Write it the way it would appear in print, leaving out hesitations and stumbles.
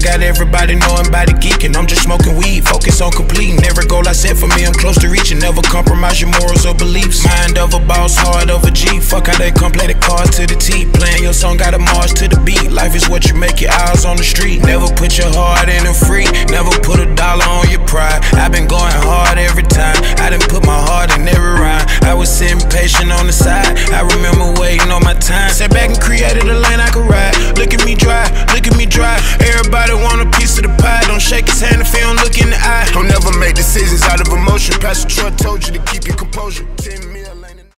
got everybody knowing about the geeking. I'm just smoking weed, focus on completing every goal I set for me. I'm close to reaching, never compromise your morals or beliefs. Mind of a boss, heart of a G. Fuck how they come play the cards to the T. Playing your song, got a march to the beat. Life is what you make your eyes on the street. Never put your heart in a free, never put $1 on your pride. I've been going hard every time, I done put my heart in every rhyme. I was sitting patient on the side, I remember waiting on my time. Sat back and created a lane